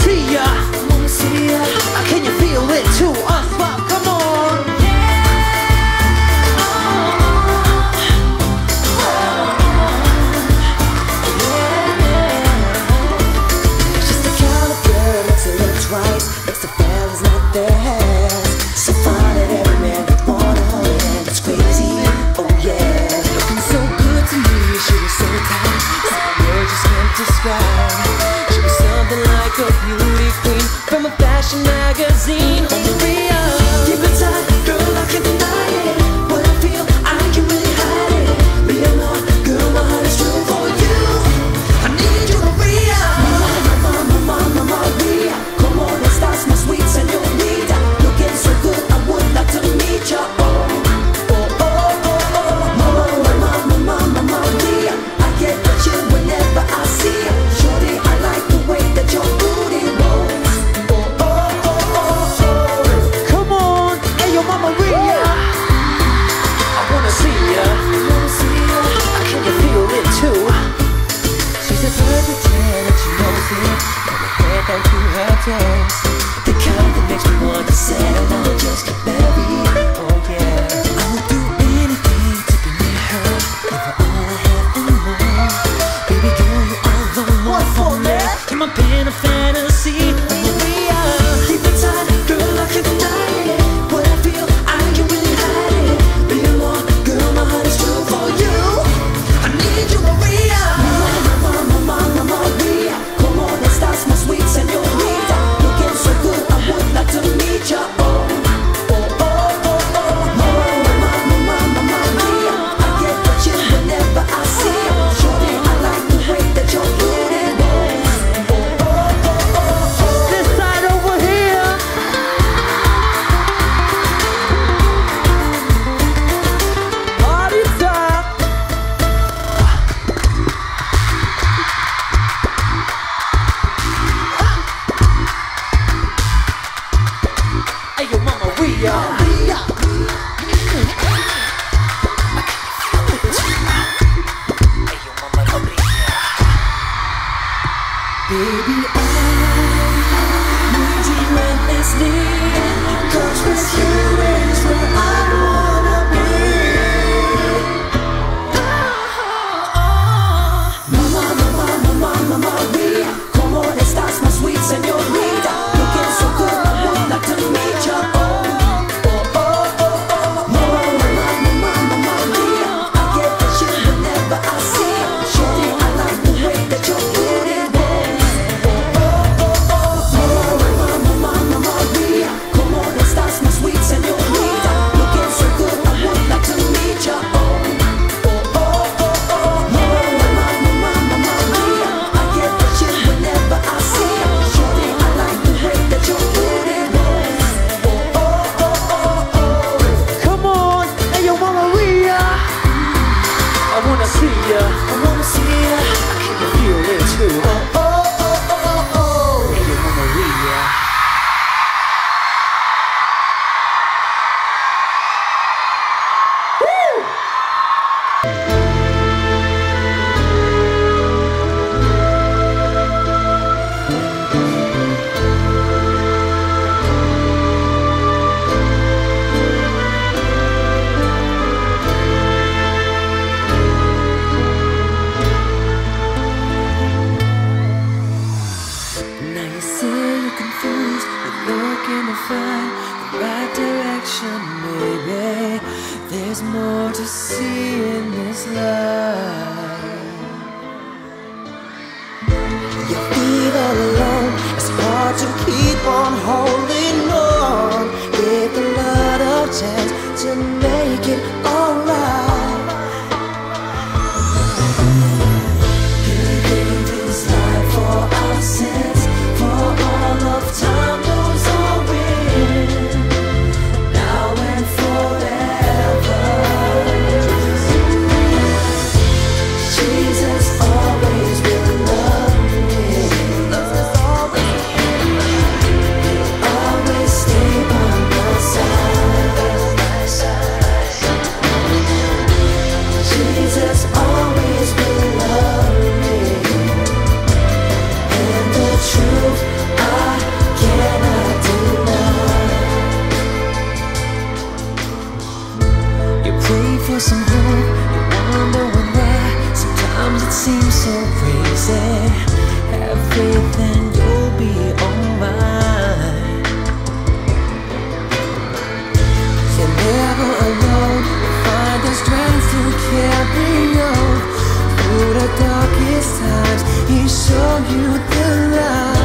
see ya. Can you feel it too? Us5, come on. She's the kind of girl that looks right, makes the fellas not their hands. So fine that every man would wanna hold it, and it's crazy. Oh yeah, looking so good to me. She was so tight, some words just can't describe. She was something like a beauty queen from a fashion magazine. Oh Maria, keep it tight, girl, I can't deny it. What I feel, I can really hide it. Real love, girl, my heart is true for you. I need you, Maria. Maria, come on and start my sweet señorita. Looking so good, I would like to meet ya. Maria, I get the chill whenever I see ya. Shorty, I like the way that your booty rolls. Come on, hey yo, Mama Maria. I wanna see ya. Can you feel it too? She's a perfect 10 and she knows it. From her head down to her toes. The kind that makes me want to settle down and just get married. Oh yeah, I would do anything to be near her. Give her all I have and more. Baby girl, you're all the one for me. You're my pen of fantasy. Maria, keep it tight, girl, I can't deny it. What I feel, I can really hide it. Real love, girl, my heart is true for you. I need you, Maria. Maria, come on and start my sweet señorita. Looking so good, I would like to meet ya. Maria, I get the chill whenever I see ya. Shorty, I like the way that your booty rolls. This side over here. Party time. Hey yo, Mama Maria. Baby, I need you endlessly. 'Cause with you is where I wanna be. Maria, come on and start my sweet señorita. Looking so good, I would like to meet ya. Maria, I get the chill whenever I see ya. Shorty, I like the way that your booty rolls. Maria, come on and start my sweet señorita. Looking so good, I would like to meet ya. Maria, I get the chill whenever I see ya. Shorty, I like the way that your booty rolls. Come on, hey yo, Mama Maria. I wanna see ya. I wanna see ya. Can you feel it too? Hey yo, Mama Maria. Now you say you're confused, but looking to find the right direction, maybe. There's more to see in this life. You feel all alone, it's hard to keep on holding on. Give the Lord a chance to make it alright. He gave his life for our sins, for all of time goes on with. Now and forever. Jesus always will love me. Always stay by my side. faith and you'll be alright. You're never alone. Find the strength to carry on through the darkest times. He showed you the light.